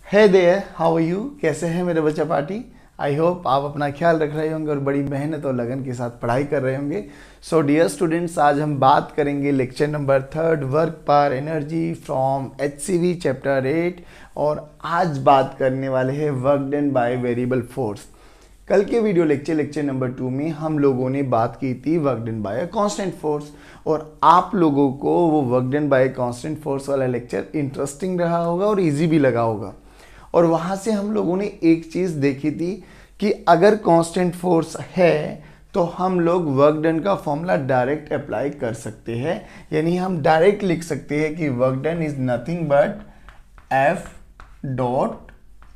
है there, how are you? कैसे हैं मेरे बच्चा पार्टी? आई होप आप अपना ख्याल रख रहे होंगे और बड़ी मेहनत और लगन के साथ पढ़ाई कर रहे होंगे। सो डियर स्टूडेंट्स, आज हम बात करेंगे lecture number 3 work power energy from HCV chapter 8 और आज बात करने वाले हैं work done by variable force. कल के वीडियो लेक्चर नंबर 2 में हम लोगों ने बात की थी work done by constant force और आप लोगों को वो work done by constant force वाला लेक्चर इंटरेस्टिंग रहा होगा और इजी भी लगा होगा। और वहाँ से हम लोगों ने एक चीज़ देखी थी कि अगर कांस्टेंट फोर्स है तो हम लोग वर्क डन का फॉर्मूला डायरेक्ट अप्लाई कर सकते हैं, यानी हम डायरेक्ट लिख सकते हैं कि work done is nothing but F dot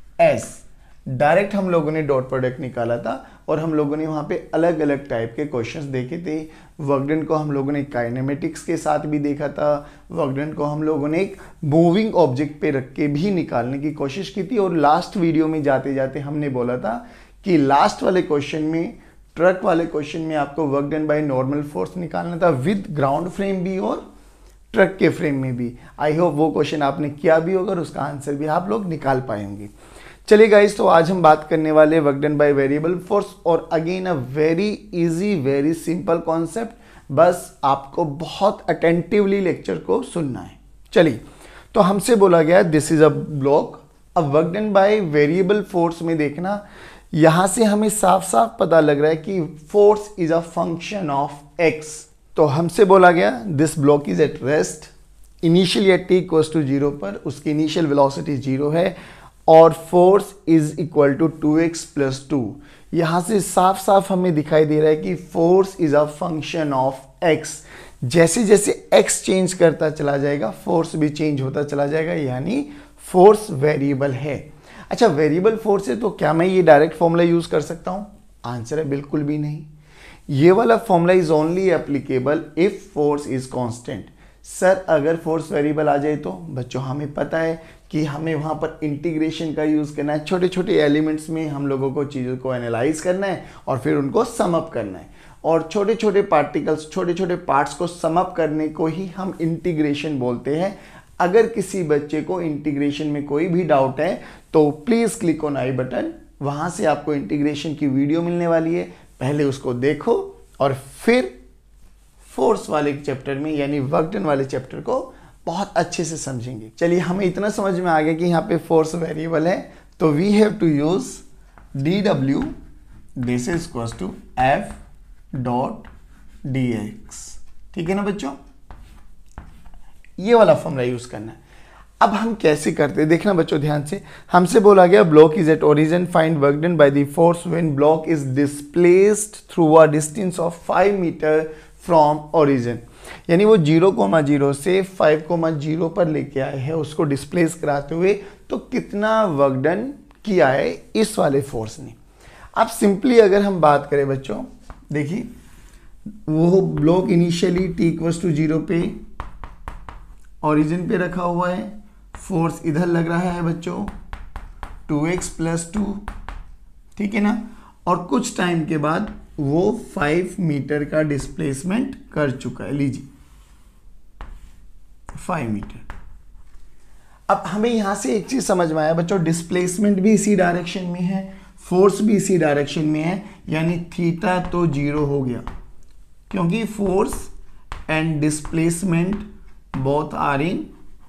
S। Direct हम लोगों ने डॉट प्रोडक्ट निकाला था और हम लोगों ने वहाँ पे अलग अलग टाइप के क्वेश्चंस देखे थे। वर्क डन को हम लोगों ने काइनेमेटिक्स के साथ भी देखा था, वर्क डन को हम लोगों ने एक मूविंग ऑब्जेक्ट पे रख के भी निकालने की कोशिश की थी। और लास्ट वीडियो में जाते जाते हमने बोला था कि लास्ट वाले क्वेश्चन में, ट्रक वाले क्वेश्चन में आपको work done by normal force निकालना था विद ग्राउंड फ्रेम भी और ट्रक के फ्रेम में भी। आई होप वो क्वेश्चन आपने किया भी होगा और उसका आंसर भी आप लोग निकाल पाएंगे। चलिए गाइस, तो आज हम बात करने वाले work done by variable force और again a very easy very simple concept. बस आपको बहुत अटेंटिवली लेक्चर को सुनना है। चलिए, तो हमसे बोला गया दिस इज अ ब्लॉक। अब work done by variable force में देखना, यहां से हमें साफ साफ पता लग रहा है कि force is a function of x. तो हमसे बोला गया this block is at rest initially at t equals to 0 पर, उसकी इनिशियल वेलोसिटी 0 है और force is equal to 2x plus 2। यहां से साफ साफ हमें दिखाई दे रहा है कि force is a function of x। जैसे जैसे x चेंज करता चला जाएगा फोर्स भी चेंज होता चला जाएगा, यानी फोर्स वेरिएबल है। अच्छा, वेरिएबल फोर्स है तो क्या मैं ये डायरेक्ट फॉर्मूला यूज कर सकता हूं? आंसर है बिल्कुल भी नहीं। ये वाला formula is only applicable if force is constant. Sir अगर फोर्स वेरिएबल आ जाए तो बच्चों हमें पता है कि हमें वहाँ पर इंटीग्रेशन का यूज़ करना है। छोटे छोटे एलिमेंट्स में हम लोगों को चीज़ों को एनालाइज करना है और फिर उनको सम अप करना है, और छोटे छोटे पार्टिकल्स, छोटे छोटे पार्ट्स को सम अप करने को ही हम इंटीग्रेशन बोलते हैं। अगर किसी बच्चे को इंटीग्रेशन में कोई भी डाउट है तो please click on I button, वहाँ से आपको इंटीग्रेशन की वीडियो मिलने वाली है, पहले उसको देखो और फिर फोर्स वाले चैप्टर में यानी वर्क डन वाले चैप्टर को बहुत अच्छे से समझेंगे। चलिए, हमें इतना समझ में आ गया कि यहाँ पे फोर्स वेरिएबल है, तो we have to use dw this is equals to F dot dx। ठीक है ना बच्चों, ये वाला फॉर्मूला यूज करना है। अब हम कैसे करते हैं देखना बच्चों ध्यान से। हमसे बोला गया block is at origin, find work done by the force when block is displaced through a distance of 5 metre from origin. यानी वो 0,0 से 5,0 पर लेके आए हैं उसको डिस्प्लेस कराते हुए, तो कितना वर्क डन किया है इस वाले फोर्स ने। अब सिंपली अगर हम बात करें बच्चों, देखिए वो block initially t equals to 0 पे ओरिजिन पे रखा हुआ है, फोर्स इधर लग रहा है बच्चों 2x प्लस 2, ठीक है ना, और कुछ टाइम के बाद वो 5 मीटर का डिस्प्लेसमेंट कर चुका है। लीजिए 5 मीटर। अब हमें यहां से एक चीज समझ में आया बच्चों, डिस्प्लेसमेंट भी इसी डायरेक्शन में है, फोर्स भी इसी डायरेक्शन में है, यानी थीटा तो 0 हो गया क्योंकि force and displacement both are in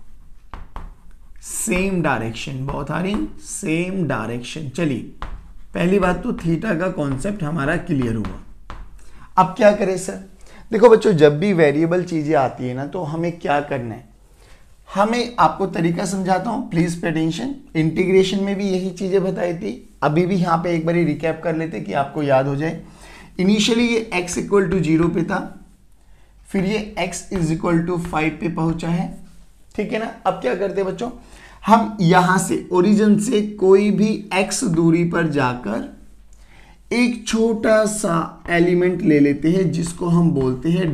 same direction, both are in same direction. चलिए, पहली बात तो थीटा का कॉन्सेप्ट हमारा क्लियर हुआ। अब क्या करें सर? देखो बच्चों, जब भी वेरिएबल चीजें आती है ना तो हमें क्या करना है, हमें आपको तरीका समझाता हूं, प्लीज पे अटेंशन। इंटीग्रेशन में भी यही चीजें बताई थी, अभी भी यहां पे एक बार रिकैप कर लेते कि आपको याद हो जाए। इनिशियली ये x इक्वल टू 0 पे था, फिर ये x इज इक्वल टू 5 पे पहुंचा है, ठीक है ना। अब क्या करते बच्चों, हम यहां से ओरिजिन से कोई भी x दूरी पर जाकर एक छोटा सा एलिमेंट ले लेते हैं जिसको हम बोलते हैं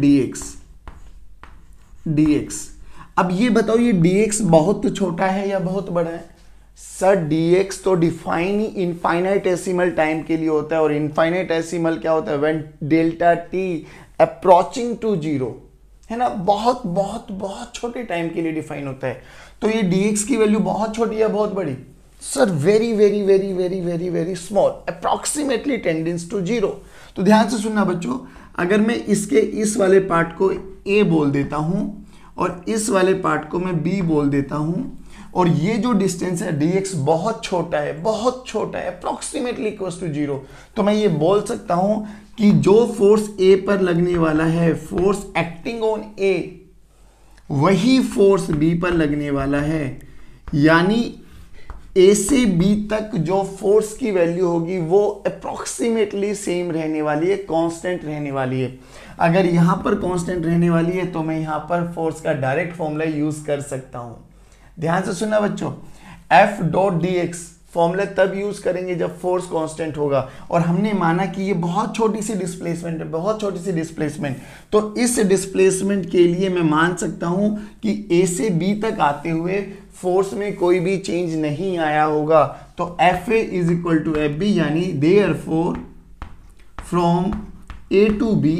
dx। अब ये बताओ, ये dx बहुत छोटा है या बहुत बड़ा है? सर dx तो डिफाइन ही इनफाइनाइटेसिमल टाइम के लिए होता है, और इनफाइनाइटेसिमल क्या होता है? When delta t approaching to 0, है ना, बहुत बहुत बहुत छोटे टाइम के लिए डिफाइन होता है। तो ये dx की वैल्यू बहुत छोटी है बहुत बड़ी? Sir very very very very very very small, approximately tends to zero. तो ध्यान से सुनना बच्चों, अगर मैं इसके इस वाले पार्ट को ए बोल देता हूं और इस वाले पार्ट को मैं बी बोल देता हूं, और ये जो डिस्टेंस है dx बहुत छोटा है, बहुत छोटा है, अप्रॉक्सीमेटली इक्वल्स टू जीरो, तो मैं ये बोल सकता हूं कि जो फोर्स ए पर लगने वाला है, फोर्स एक्टिंग ऑन ए, वही फोर्स बी पर लगने वाला है। यानी ए से बी तक जो फोर्स की वैल्यू होगी वो अप्रॉक्सीमेटली सेम रहने वाली है, कांस्टेंट रहने वाली है। अगर यहां पर कांस्टेंट रहने वाली है तो मैं यहां पर फोर्स का डायरेक्ट फॉर्मूला यूज कर सकता हूं। ध्यान से सुनना बच्चों, F dot d x formula तब यूज करेंगे जब फोर्स कांस्टेंट होगा, और हमने माना कि ये बहुत छोटी सी डिस्प्लेसमेंट है, बहुत छोटी सी डिस्प्लेसमेंट। तो इस डिस्प्लेसमेंट के लिए मैं मान सकता हूं कि A से B तक आते हुए फोर्स में कोई भी चेंज नहीं आया होगा। तो Fa is equal to F B, यानी therefore from A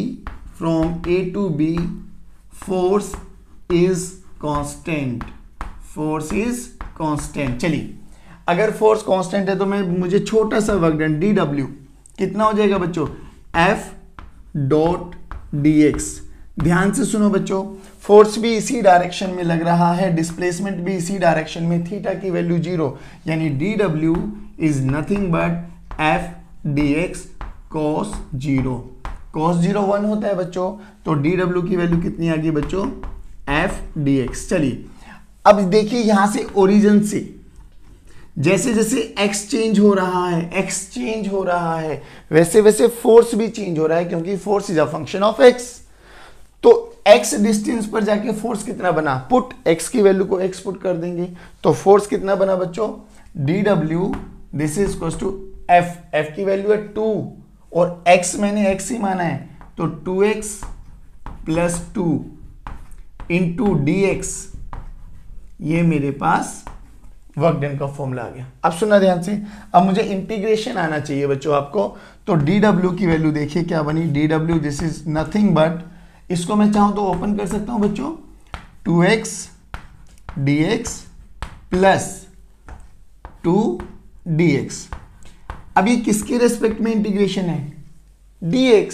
to B force is constant, force is constant. चलिए, अगर फोर्स कांस्टेंट है तो मुझे छोटा सा वर्क डन dw कितना हो जाएगा बच्चों, F डॉट डी एक्स। ध्यान से सुनो बच्चों, फोर्स भी इसी डायरेक्शन में लग रहा है, डिस्प्लेसमेंट भी इसी डायरेक्शन में, थीटा की वैल्यू जीरो, यानी dw is nothing but F dx cos zero. cos zero 1 होता है बच्चों, तो dw की वैल्यू कितनी आ गई बच्चों, F dx। चलिए अब देखिए, यहां से ओरिजिन से जैसे जैसे x चेंज हो रहा है, वैसे वैसे फोर्स भी चेंज हो रहा है, क्योंकि force is a function of x। तो x डिस्टेंस पर जाके फोर्स कितना बना, पुट x की वैल्यू को x पुट कर देंगे, तो फोर्स कितना बना बच्चों, dw this is equal to f की वैल्यू है 2 और x मैंने x ही माना है, तो 2x प्लस 2 इंटू dx, ये मेरे पास वर्क डन का फॉर्मूला आ गया। अब सुनना ध्यान से, अब मुझे इंटीग्रेशन आना चाहिए बच्चों आपको। तो dw की वैल्यू देखिए क्या बनी, dw this is nothing but, इसको मैं चाहूं तो ओपन कर सकता हूं बच्चों, 2x dx प्लस 2 dx। अब ये किसके रेस्पेक्ट में इंटीग्रेशन है, dx,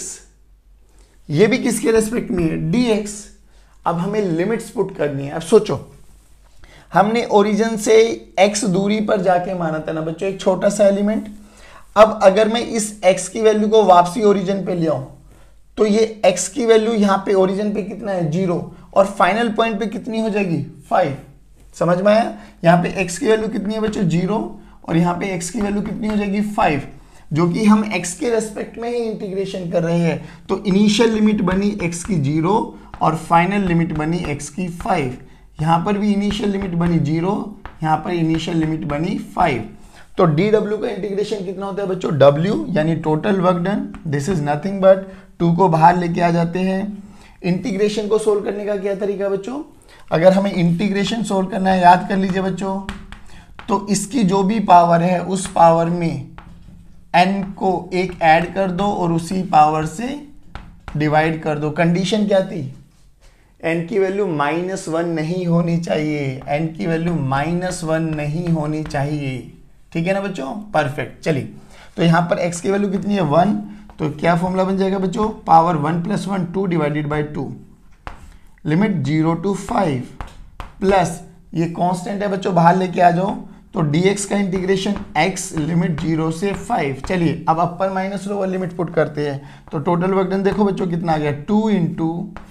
ये भी किसके रेस्पेक्ट में है, dx। अब हमें लिमिट्स पुट करनी है। अब सोचो, हमने ओरिजिन से x दूरी पर जाके माना था ना बच्चों, एक छोटा सा एलिमेंट। अब अगर मैं इस x की वैल्यू को वापसी ओरिजिन पे ले आऊं, तो ये x की वैल्यू यहां पे ओरिजिन पे कितना है, 0, और फाइनल पॉइंट पे कितनी हो जाएगी, 5। समझ में आया, यहां पे x की वैल्यू कितनी है बच्चों, 0, और यहां पे x की वैल्यू कितनी हो जाएगी, 5, जो कि हम x के रेस्पेक्ट में ही इंटीग्रेशन कर रहे हैं। तो इनिशियल लिमिट बनी x की 0 और फाइनल लिमिट बनी x की 5। यहां पर भी इनिशियल लिमिट बनी 0, यहां पर इनिशियल लिमिट बनी 5। तो dw का इंटीग्रेशन कितना होता है बच्चों, w यानी total work done, this is nothing but 2 को बाहर लेके आ जाते हैं। इंटीग्रेशन को सोल्व करने का क्या तरीका बच्चों, अगर हमें इंटीग्रेशन सोल्व करना है, याद कर लीजिए बच्चों, तो इसकी जो भी पावर है उस पावर में n को एक ऐड कर दो और उसी पावर से डिवाइड कर दो। कंडीशन क्या थी, n की वैल्यू -1 नहीं होनी चाहिए, n की वैल्यू -1 नहीं होनी चाहिए, ठीक है ना बच्चों, परफेक्ट। चलिए, तो यहां पर x की वैल्यू कितनी है, 1, तो क्या फॉर्मूला बन जाएगा बच्चों, power 1 + 1 2 divided by 2, limit 0 to 5 plus ये कांस्टेंट है बच्चों, बाहर लेके आ जाओ, तो dx का इंटीग्रेशन x लिमिट 0 से 5। चलिए अब upper minus lower limit put करते हैं, तो टोटल वर्क डन देखो बच्चों कितना आ गया, 2 इंटू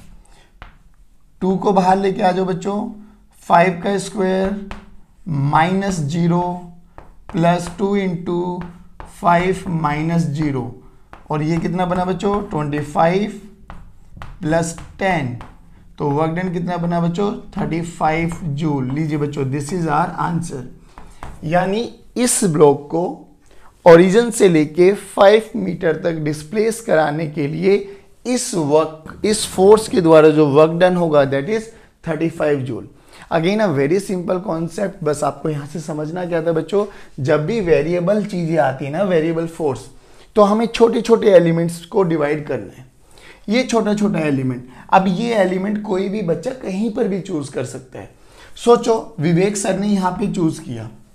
2 को बाहर लेके आ जाओ बच्चों, 5 का स्क्वायर -0 प्लस 2 इंटू 5 -0, और ये कितना बना बच्चों, 25 प्लस 10, तो वर्क डन कितना बना बच्चों, 35 जूल। लीजिए बच्चों, दिस इज आवर आंसर। यानी इस ब्लॉक को ओरिजिन से लेके 5 मीटर तक डिस्प्लेस कराने के लिए इस फोर्स के द्वारा जो वर्क डन होगा that is 35 joule. Again a very simple concept, बस आपको यहां से समझना क्या था बच्चों, जब भी वेरिएबल चीजें आती है ना, वेरिएबल फोर्स, तो हमें छोटे छोटे एलिमेंट्स को डिवाइड करना है। ये छोटा छोटा एलिमेंट, अब ये एलिमेंट कोई भी बच्चा कहीं पर भी चूज कर सकता है। सोचो विवेक सर ने यहाँ पे चूज किया,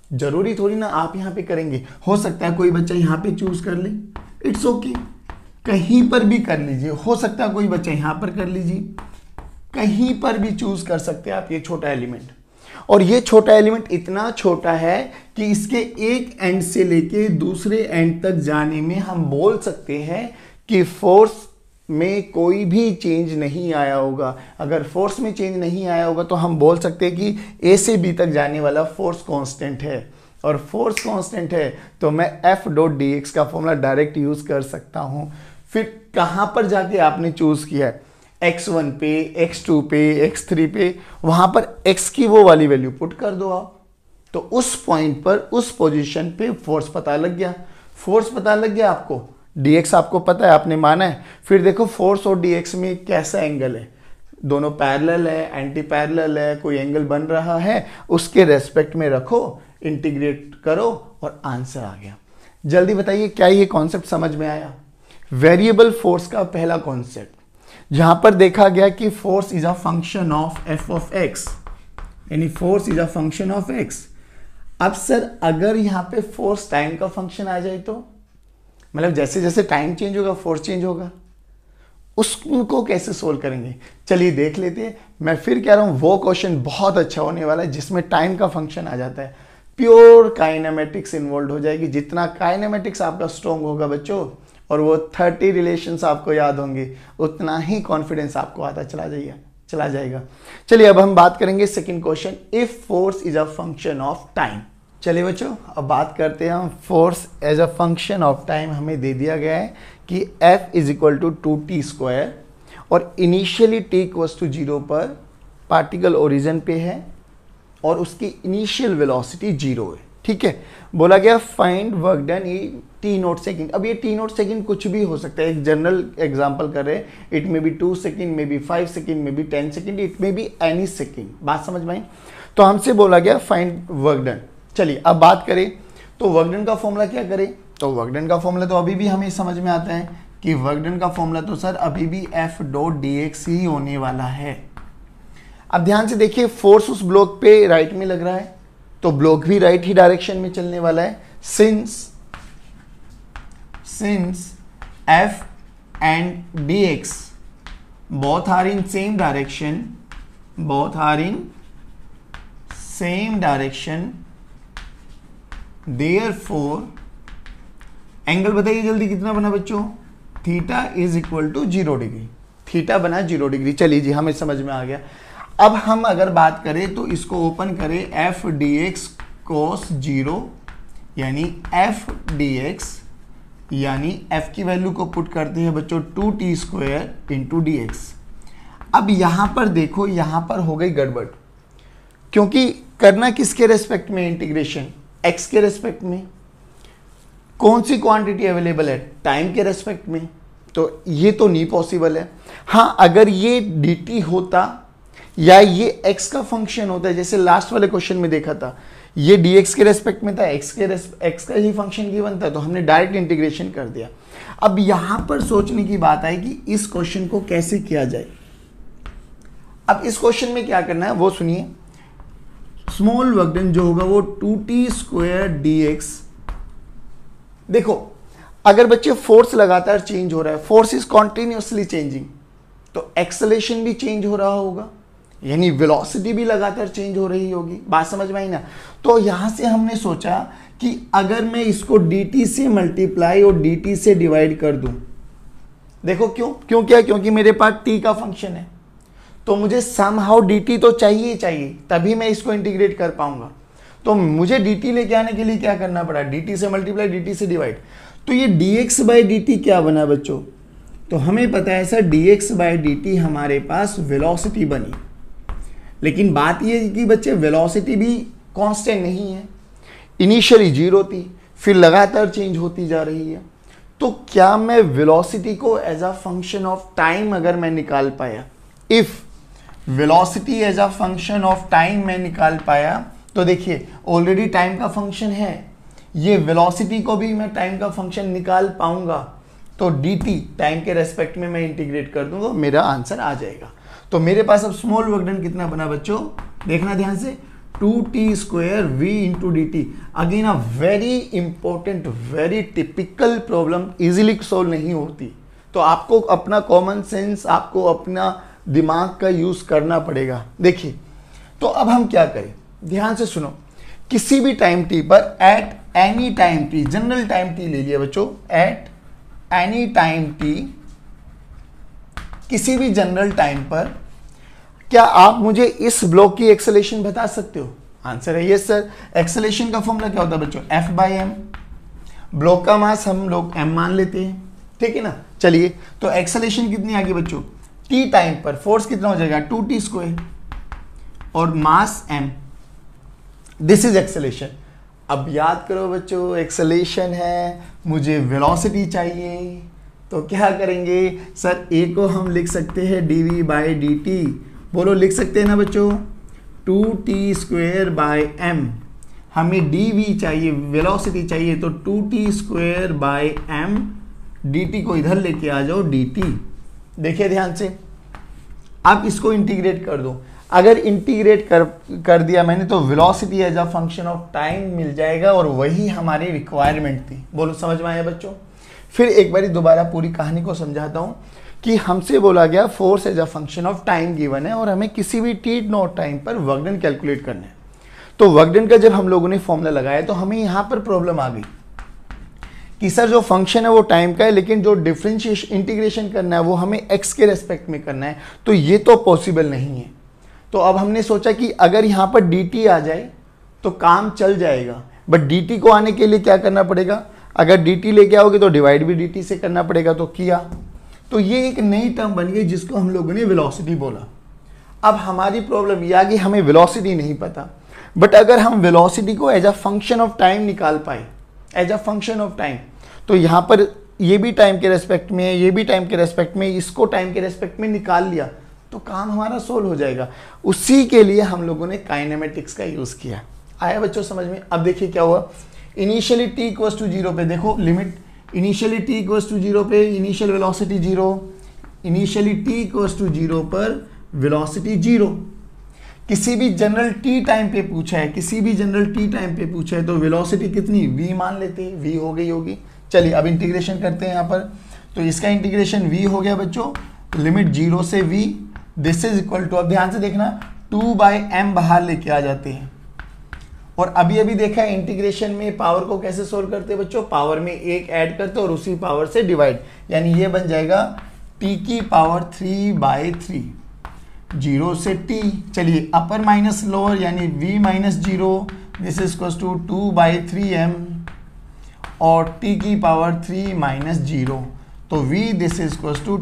जरूरी थोड़ी ना आप यहाँ पे करेंगे, हो सकता है कोई बच्चा यहाँ पे चूज कर ले, इट्स ओके, कहीं पर भी कर लीजिए, हो सकता है कोई बच्चा यहाँ पर कर लीजिए, कहीं पर भी चूज कर सकते हैं आप ये छोटा एलिमेंट। और ये छोटा एलिमेंट इतना छोटा है कि इसके एक एंड से लेके दूसरे एंड तक जाने में हम बोल सकते हैं कि फोर्स में कोई भी चेंज नहीं आया होगा। अगर फोर्स में चेंज नहीं आया होगा तो हम बोल सकते हैं कि ए से बी तक जाने वाला फोर्स कांस्टेंट है, और फोर्स कांस्टेंट है तो मैं एफ डॉट डी एक्स का फॉर्मूला डायरेक्ट यूज कर सकता हूं। फिर कहां पर जाके आपने चूज किया है, x1 पे, x2 पे, x3 पे, वहां पर x की वो वाली वैल्यू पुट कर दो आप, तो उस पॉइंट पर उस पोजीशन पे फोर्स पता लग गया। फोर्स पता लग गया आपको, dx आपको पता है, आपने माना है। फिर देखो फोर्स और dx में कैसा एंगल है, दोनों पैरेलल है, एंटी पैरेलल है, कोई एंगल बन रहा है, उसके रेस्पेक्ट में रखो, इंटीग्रेट करो और आंसर आ गया। जल्दी बताइए क्या ये कॉन्सेप्ट समझ में आया? वेरिएबल फोर्स का पहला कॉन्सेप्ट, जहां पर देखा गया कि force is a function of F of x, यानी force is a function of x. अब सर अगर यहां पे फोर्स टाइम का फंक्शन आ जाए तो, मतलब जैसे जैसे टाइम चेंज होगा फोर्स चेंज होगा, उसको कैसे सोल्व करेंगे? चलिए देख लेते हैं। मैं फिर कह रहा हूं वो क्वेश्चन बहुत अच्छा होने वाला है जिसमें टाइम का फंक्शन आ जाता है। प्योर काइनेमेटिक्स इन्वॉल्व हो जाएगी। जितना काइनेमेटिक्स आपका स्ट्रॉन्ग होगा बच्चों, और वो 30 रिलेशंस आपको याद होंगे, उतना ही कॉन्फिडेंस आपको आता चला जाएगा। चलिए अब हम बात करेंगे second question, if force is a function of time. चलिए बच्चों अब बात करते हैं हम force as a function of time. हमें दे दिया गया है कि F is equal to 2t², और इनिशियली t इक्वल्स टू 0 पर पार्टिकल ओरिजिन पे है और उसकी इनिशियल वेलोसिटी 0 है। ठीक है, बोला गया find work done in t nought second. अब ये t नॉट सेकेंड कुछ भी हो सकता है, एक जनरल एग्जांपल कर रहे हैं, it may be 2 second, may be 5 second, may be 10 second, it may be any second. बात समझ में आई? तो हमसे बोला गया फाइंड वर्क डन। चलिए अब बात करें तो वर्क डन का फॉर्मूला क्या करें, तो वर्क डन का फॉर्मूला तो अभी भी हमें समझ में आता है कि वर्क डन का फॉर्मूला तो सर अभी भी एफ डॉट डी एक्स ही होने वाला है। अब ध्यान से देखिए, फोर्स उस ब्लॉक पे राइट में लग रहा है तो ब्लॉक भी राइट ही डायरेक्शन में चलने वाला है। Since F and d x both are in same direction, therefore angle बताइए जल्दी कितना बना बच्चों, theta is equal to 0 degree. Theta बना 0 डिग्री। चलिए जी हमें समझ में आ गया। अब हम अगर बात करें तो इसको ओपन करें, एफ डी एक्स कोस 0, यानी एफ डी एक्स, यानी एफ की वैल्यू को पुट करते हैं बच्चों 2t² इंटू डी एक्स। अब यहां पर देखो, यहां पर हो गई गड़बड़, क्योंकि करना किसके रेस्पेक्ट में इंटीग्रेशन, एक्स के रेस्पेक्ट में। कौन सी क्वांटिटी अवेलेबल है, टाइम के रेस्पेक्ट में, तो ये तो नहीं पॉसिबल है। हाँ अगर ये dt होता या ये x का फंक्शन होता है, जैसे लास्ट वाले क्वेश्चन में देखा था, ये dx के रेस्पेक्ट में था, x का ही फंक्शन गिवन था, तो हमने डायरेक्ट इंटीग्रेशन कर दिया। अब यहां पर सोचने की बात है कि इस क्वेश्चन को कैसे किया जाए। अब इस क्वेश्चन में क्या करना है वो सुनिए। स्मॉल वर्क डन जो होगा वो 2t² dx। देखो अगर बच्चे फोर्स लगातार चेंज हो रहा है, फोर्स इज कॉन्टिन्यूसली चेंजिंग, तो एक्सेलेरेशन भी चेंज हो रहा होगा, यानी वेलोसिटी भी लगातार चेंज हो रही होगी। बात समझ में आई ना? तो यहां से हमने सोचा कि अगर मैं इसको dt से मल्टीप्लाई और dt से डिवाइड कर दूं, देखो क्यों क्या, क्योंकि मेरे पास t का फंक्शन है, तो मुझे समहाउ dt तो चाहिए तभी मैं इसको इंटीग्रेट कर पाऊंगा। तो मुझे dt लेके आने के लिए क्या करना पड़ा, dt से मल्टीप्लाई dt से डिवाइड। तो ये dx बाई dt क्या बना बच्चों, तो हमें पता है सर dx बाई dt हमारे पास वेलोसिटी बनी। लेकिन बात ये कि बच्चे वेलोसिटी भी कांस्टेंट नहीं है, इनिशियली 0 थी, फिर लगातार चेंज होती जा रही है। तो क्या मैं वेलोसिटी को as a function of time अगर मैं निकाल पाया, इफ velocity as a function of time में निकाल पाया, तो देखिए ऑलरेडी टाइम का फंक्शन है, ये वेलोसिटी को भी मैं टाइम का फंक्शन निकाल पाऊंगा, तो dt टाइम के रेस्पेक्ट में मैं इंटीग्रेट कर दूंगा, मेरा आंसर आ जाएगा। तो मेरे पास अब स्मॉल वर्क डन कितना बना बच्चों, देखना ध्यान से, 2t² v into d t. Again a very important, very typical problem, easily solve नहीं होती, तो आपको अपना कॉमन सेंस, आपको अपना दिमाग का यूज करना पड़ेगा। देखिए, तो अब हम क्या करें, ध्यान से सुनो। किसी भी टाइम टी पर, at any time t, general time t ले लिया बच्चों, एट एनी टाइम टी, किसी भी जनरल टाइम पर, क्या आप मुझे इस ब्लॉक की एक्सेलेरेशन बता सकते हो? आंसर है यस सर। एक्सेलेरेशन का फॉर्मूला क्या होता है बच्चों? F/m। ब्लॉक का मास हम लोग m मान लेते हैं, ठीक है ना। चलिए, तो एक्सेलेरेशन कितनी आ गई बच्चों? t टाइम पर फोर्स कितना हो जाएगा? 2t² और mass m। This is acceleration. अब याद करो बच्चों, एक्सेलेरेशन है, मुझे वेलोसिटी चाहिए, तो क्या करेंगे सर? ए को हम लिख सकते हैं dv/dt, बोलो लिख सकते हैं ना बच्चों, 2t²/m। हमें dv चाहिए, वेलोसिटी चाहिए, तो 2t²/m, dt को इधर लेके आ जाओ dt। देखिए ध्यान से, आप इसको इंटीग्रेट कर दो। अगर इंटीग्रेट कर दिया मैंने तो velocity as a function of time मिल जाएगा, और वही हमारी रिक्वायरमेंट थी। बोलो समझ में आया बच्चों? फिर एक बारी दोबारा पूरी कहानी को समझाता हूं कि हमसे बोला गया force as a function of time given है, और हमें किसी भी t0 टाइम पर वर्क डन कैलकुलेट करना है। तो वर्क डन का जब हम लोगों ने फॉर्मूला लगाया तो हमें यहां पर प्रॉब्लम आ गई कि सर जो फंक्शन है वो टाइम का है, लेकिन जो डिफरेंशिएशन इंटीग्रेशन करना है वो हमें x के रेस्पेक्ट में करना है, तो ये तो पॉसिबल नहीं है। तो अब हमने सोचा कि अगर यहाँ पर dt आ जाए तो काम चल जाएगा, बट dt को आने के लिए क्या करना पड़ेगा? अगर dt लेके आओगे तो डिवाइड भी dt से करना पड़ेगा, तो किया। तो ये एक नई टर्म बन गई जिसको हम लोगों ने वेलोसिटी बोला। अब हमारी प्रॉब्लम ये आ गई, हमें वेलोसिटी नहीं पता, बट अगर हम वेलोसिटी को as a function of time निकाल पाए, as a function of time, तो यहाँ पर ये भी टाइम के रेस्पेक्ट में है, ये भी टाइम के रेस्पेक्ट में, इसको टाइम के रेस्पेक्ट में निकाल लिया तो काम हमारा सोल्व हो जाएगा। उसी के लिए हम लोगों ने काइनेमेटिक्स का यूज किया। आया बच्चों समझ में? अब देखिए क्या हुआ, इनिशियली t = 0 पे, देखो लिमिट, इनिशियली t = 0 पे इनिशियल वेलोसिटी 0, इनिशियली t = 0 पर वेलोसिटी 0। किसी भी जनरल t टाइम पे पूछा है, किसी भी जनरल t टाइम पे पूछा है, तो वेलोसिटी कितनी? v मान लेते हैं, v हो गई होगी। चलिए अब इंटीग्रेशन करते हैं यहाँ पर, तो इसका इंटीग्रेशन v हो गया बच्चों, लिमिट 0 से v, this is equal to, अब ध्यान से देखना, 2/m बाहर लेके आ जाते हैं। और अभी अभी देखा है इंटीग्रेशन में पावर को कैसे सोल्व करते हैं बच्चों? पावर में एक ऐड करते और उसी पावर से डिवाइड, यानी ये बन जाएगा t⁻³ 0 से t। चलिए अपर माइनस लोअर, यानी v-0, this is equal to 2/3m और t⁻³ तो v this is equal to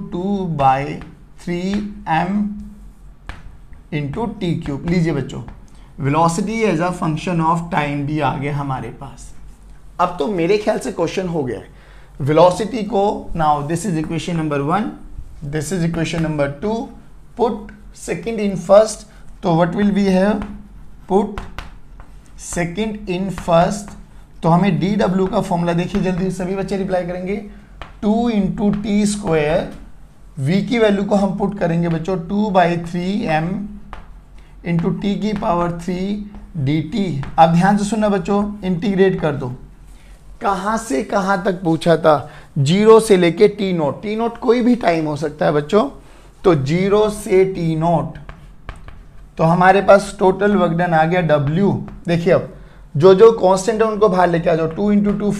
2/3m into t³। लीजिए बच्चों, velocity as a function of time भी आ गया हमारे पास। अब तो मेरे ख्याल से क्वेश्चन हो गया है वेलोसिटी को। Now this is equation number 1, this is equation number 2, put second in first, तो what will we have? Put second in first, तो हमें dw का फॉर्मूला देखिए, जल्दी सभी बच्चे रिप्लाई करेंगे, 2 इंटू t², v की वैल्यू को हम पुट करेंगे बच्चों 2/3m इंटू t⁻³ dt। अब ध्यान से सुनना बच्चों, इंटीग्रेट कर दो। कहां से कहां तक पूछा था? 0 से लेके t0, t0 कोई भी टाइम हो सकता है बच्चों, तो 0 से t0, तो हमारे पास टोटल वर्क डन आ गया w। देखिए अब जो जो कांस्टेंट है उनको बाहर लेके आ जाओ, 2 into 2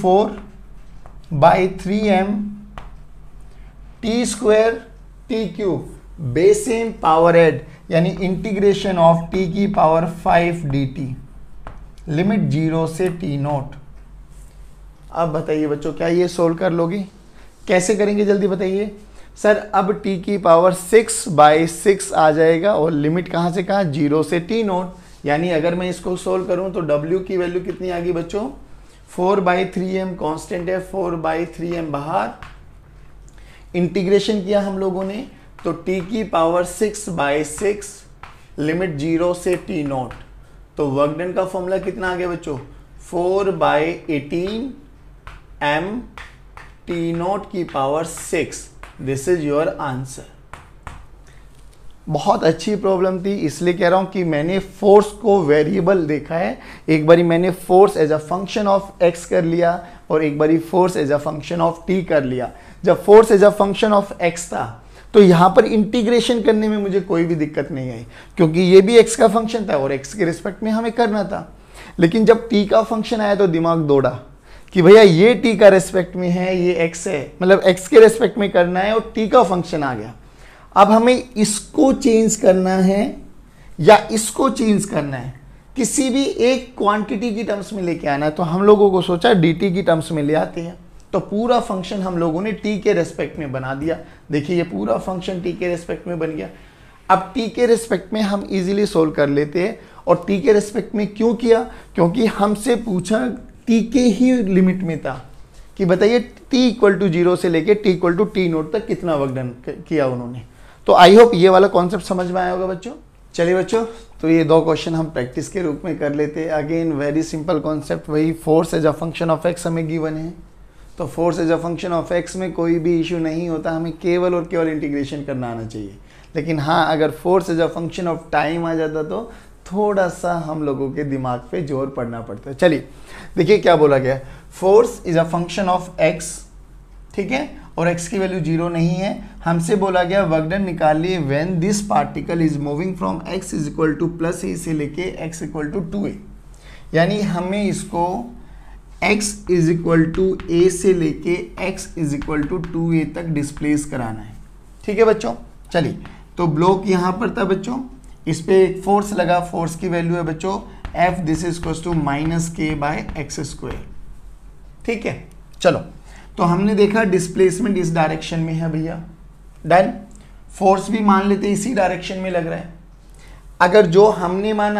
4/3m t² t³ base same power add, यानी integration of t⁵ dt, limit 0 से t0। अब बताइए बच्चों, क्या ये सोल्व कर लोगी? कैसे करेंगे जल्दी बताइए। सर अब t⁻6/6 आ जाएगा, और लिमिट कहां से कहां? 0 से t0, यानी अगर मैं इसको सोल्व करूं तो w की वैल्यू कितनी आ गई बच्चों? 4/3m कांस्टेंट है, 4/3m बाहर, इंटीग्रेशन किया हम लोगों ने, तो t⁻6/6 लिमिट 0 से t0, तो वर्क डन का फॉर्मूला कितना आ गया बच्चों? 4/18m t⁻6। This is your answer. बहुत अच्छी प्रॉब्लम थी, इसलिए कह रहा हूँ कि मैंने फोर्स को वेरिएबल देखा है। एक बारी मैंने force as a function of x कर लिया और एक बारी force as a function of t कर लिया। जब force as a function of x था तो यहाँ पर इंटीग्रेशन करने में मुझे कोई भी दिक्कत नहीं आई, क्योंकि ये भी एक्स का फंक्शन था और एक्स के रिस्पेक्ट में हमें करना था। लेकिन जब टी का फंक्शन आया तो दिमाग दौड़ा कि भैया ये टी का रेस्पेक्ट में है, ये एक्स है, मतलब एक्स के रेस्पेक्ट में करना है और टी का फंक्शन आ गया। अब हमें इसको चेंज करना है या इसको चेंज करना है, किसी भी एक क्वांटिटी की टर्म्स में लेके आना है, तो हम लोगों को सोचा dt की टर्म्स में ले आते हैं। तो पूरा फंक्शन हम लोगों ने t के रेस्पेक्ट में बना दिया। देखिए ये पूरा फंक्शन t के रेस्पेक्ट में बन गया। अब t के रेस्पेक्ट में हम इजीली सोल्व कर लेते हैं। और t के रेस्पेक्ट में क्यों किया? क्योंकि हमसे पूछा t के ही लिमिट में था कि बताइए t इक्वल टू 0 से लेके t equal to t nought तक कितना वर्क डन किया उन्होंने। तो आई होप ये वाला कॉन्सेप्ट समझ में आया होगा बच्चों। चलिए बच्चों, तो ये दो क्वेश्चन हम प्रैक्टिस के रूप में कर लेते हैं। अगेन वेरी सिंपल कॉन्सेप्ट, वही force as a function of x हमें गिवन है। तो force as a function of x में कोई भी इशू नहीं होता, हमें केवल और केवल इंटीग्रेशन करना आना चाहिए। लेकिन हाँ, अगर force as a function of time आ जाता तो थोड़ा सा हम लोगों के दिमाग पे जोर पड़ना पड़ता है। चलिए देखिए क्या बोला गया, force is a function of x, ठीक है, और x की वैल्यू 0 नहीं है। हमसे बोला गया वर्क डन निकालिए when this particle is moving from x is equal to plus A से लेके x इक्वल टू 2a, यानी हमें इसको x is equal to A से लेके x is equal to 2a तक डिस्प्लेस कराना है। ठीक है बच्चों, चलिए तो ब्लॉक यहाँ पर था बच्चों, इस पे एक फोर्स लगा, फोर्स की वैल्यू है बच्चों F, this is equal to -k/x²। ठीक है, चलो तो हमने देखा डिस्प्लेसमेंट इस डायरेक्शन में है भैया, डन। फोर्स भी मान लेते इसी डायरेक्शन में लग रहा है। अगर जो हमने माना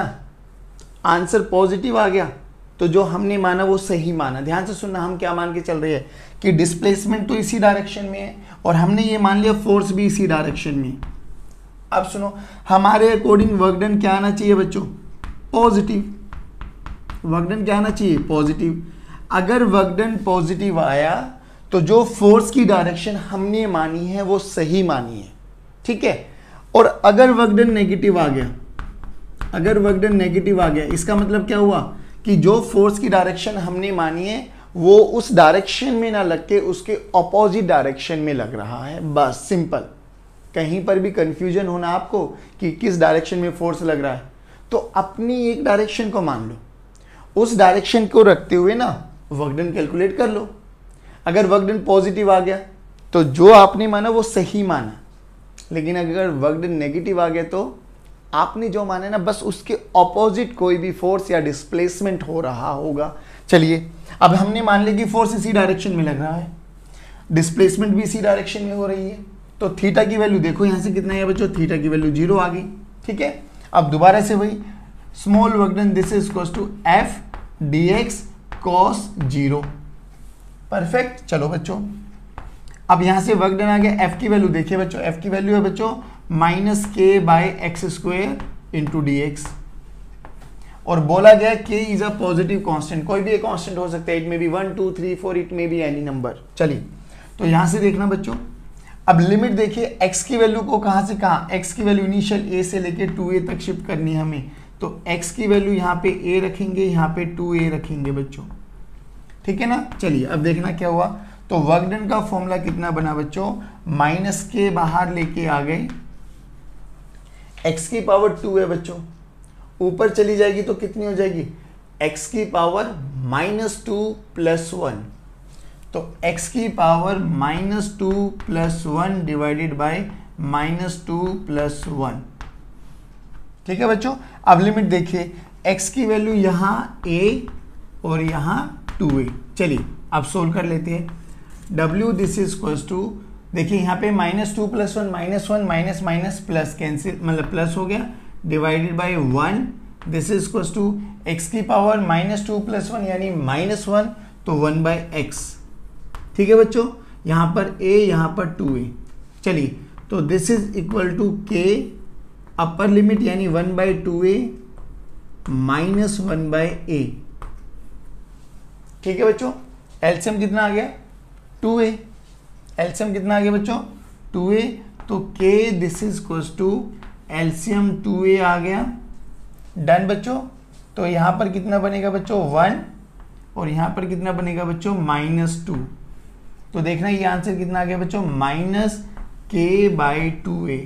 आंसर पॉजिटिव आ गया तो जो हमने माना वो सही माना। ध्यान से सुनना, हम क्या मान के चल रहे हैं कि डिस्प्लेसमेंट तो इसी डायरेक्शन में है और हमने ये मान लिया फोर्स भी इसी डायरेक्शन में। अब सुनो, हमारे अकॉर्डिंग वर्क डन क्या आना चाहिए बच्चों? पॉजिटिव। वर्क डन क्या आना चाहिए? पॉजिटिव। अगर वर्क डन पॉजिटिव आया तो जो फोर्स की डायरेक्शन हमने मानी है वो सही मानी है, ठीक है। और अगर वर्क डन नेगेटिव आ गया, अगर वर्क डन नेगेटिव आ गया, इसका मतलब क्या हुआ कि जो फोर्स की डायरेक्शन हमने मानी है वो उस डायरेक्शन में ना लग के उसके ऑपोजिट डायरेक्शन में लग रहा है। बस सिंपल, कहीं पर भी कंफ्यूजन होना आपको कि किस डायरेक्शन में फोर्स लग रहा है, तो अपनी एक डायरेक्शन को मान लो, उस डायरेक्शन को रखते हुए ना वर्क डन कैलकुलेट कर लो। अगर वर्क डन पॉजिटिव आ गया तो जो आपने माना वो सही माना, लेकिन अगर वर्क डन नेगेटिव आ गया तो आपने जो माना ना बस उसके ऑपोजिट कोई भी फोर्स या डिस्प्लेसमेंट हो रहा होगा। चलिए अब हमने मान लिया कि फोर्स इसी डायरेक्शन में लग रहा है, डिस्प्लेसमेंट भी इसी डायरेक्शन में हो रही है, तो थीटा की वैल्यू देखो यहाँ से कितना है बच्चों, थीटा की वैल्यू 0 आ गई। ठीक है, अब दोबारा से वही small work done this is equal to F dx cos 0। Perfect. चलो बच्चों, अब यहां से वर्क डन आ गया। F की वैल्यू देखिए बच्चों, F की वैल्यू है बच्चों -k/x² इंटू dx, और बोला गया k इज अ पॉजिटिव कांस्टेंट, कोई भी एक कांस्टेंट हो सकता है, it may be 1 2 3 4, it may be any number. चलिए तो यहां से देखना बच्चों, अब लिमिट देखिए x की वैल्यू को कहां से कहां, x की वैल्यू इनिशियल a से लेके 2a तक शिफ्ट करनी है हमें, तो x की वैल्यू यहाँ पे a रखेंगे, यहाँ पे 2a रखेंगे बच्चों, ठीक है ना। चलिए अब देखना क्या हुआ, तो वर्क डन का फॉर्मूला कितना बना बच्चों, -k बाहर लेके आ गए, x की पावर 2 है बच्चों, ऊपर चली जाएगी तो कितनी हो जाएगी, x की पावर -2 + 1, तो x की पावर -2 + 1 डिवाइडेड बाय -2 + 1। ठीक है बच्चों, अब लिमिट देखिए, x की वैल्यू यहाँ a और यहाँ 2a। चलिए अब सोल्व कर लेते हैं। w this is equal to, देखिए यहाँ पे -2 + 1 -1 माइनस माइनस प्लस कैंसिल, मतलब प्लस हो गया, divided by 1, this is equal to x की पावर -2 + 1 यानी -1, तो 1/x। ठीक है बच्चों, यहाँ पर a, यहाँ पर 2a। चलिए तो this is equal to k upper limit यानी 1/2a माइनस 1/a। ठीक है बच्चों, एलसीएम कितना आ गया, 2a। एलसीएम कितना आ गया बच्चों, 2a, तो k this is equal to LCM 2a आ गया, डन बच्चों। तो यहाँ पर कितना बनेगा बच्चों 1 और यहाँ पर कितना बनेगा बच्चों -2। तो देखना ये आंसर कितना आ गया बच्चों -k/2a।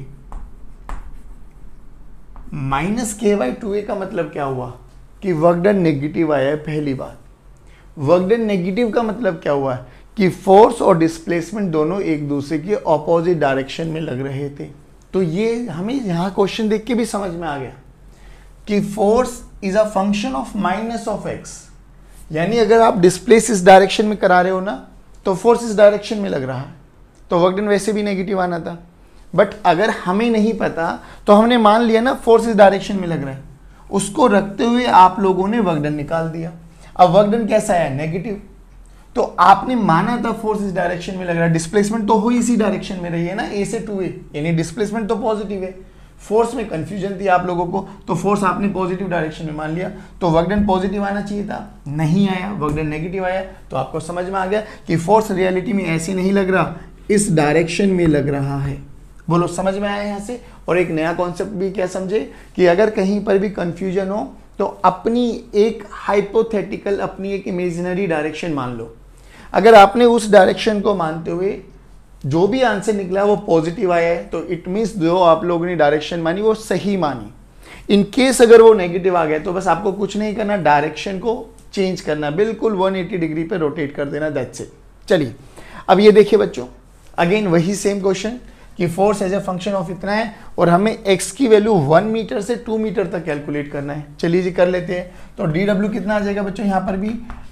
-k/2a का मतलब क्या हुआ कि वर्क डन नेगेटिव आया है। पहली बात, वर्क डन नेगेटिव का मतलब क्या हुआ कि फोर्स और डिस्प्लेसमेंट दोनों एक दूसरे के ऑपोजिट डायरेक्शन में लग रहे थे। तो ये हमें यहाँ क्वेश्चन देख के भी समझ में आ गया कि force is a function of minus of x, यानी अगर आप डिस्प्लेस इस डायरेक्शन में करा रहे हो ना तो फोर्स इस डायरेक्शन में लग रहा है, तो वर्क डन वैसे भी नेगेटिव आना था। बट अगर हमें नहीं पता तो हमने मान लिया ना फोर्स इस डायरेक्शन में लग रहा है, उसको रखते हुए आप लोगों ने वर्क डन निकाल दिया। अब वर्क डन कैसा है नेगेटिव, तो आपने माना था फोर्स इस डायरेक्शन में लग रहा है, डिस्प्लेसमेंट तो हुई इसी डायरेक्शन में रही है ना, a से 2a, यानी डिस्प्लेसमेंट तो पॉजिटिव है। फोर्स में कंफ्यूजन थी आप लोगों को, तो फोर्स आपने पॉजिटिव डायरेक्शन में मान लिया, तो वर्क डन पॉजिटिव आना चाहिए था, नहीं आया, वर्क डन नेगेटिव आया। तो आपको समझ में आ गया कि फोर्स रियलिटी में ऐसे नहीं लग रहा, इस डायरेक्शन में लग रहा है। बोलो समझ में आया यहाँ से। और एक नया कॉन्सेप्ट भी क्या समझे कि अगर कहीं पर भी कंफ्यूजन हो तो अपनी एक हाइपोथेटिकल, अपनी एक इमेजिनरी डायरेक्शन मान लो। अगर आपने उस डायरेक्शन को मानते हुए जो भी आंसर निकला वो पॉजिटिव आया है, तो इट मीन्स जो आप लोगों ने डायरेक्शन मानी वो सही मानी। इन केस अगर वो नेगेटिव आ गया तो बस आपको कुछ नहीं करना, डायरेक्शन को चेंज करना, बिल्कुल 180 डिग्री पे रोटेट कर देना, दैट्स इट। चलिए अब ये देखिए बच्चों, अगेन वही सेम क्वेश्चन कि force as a function of इतना है और हमें x की वैल्यू 1 मीटर से 2 मीटर तक कैलकुलेट करना है। चलिए जी कर लेते हैं। तो dw कितना आ जाएगा बच्चों यहाँ पर भी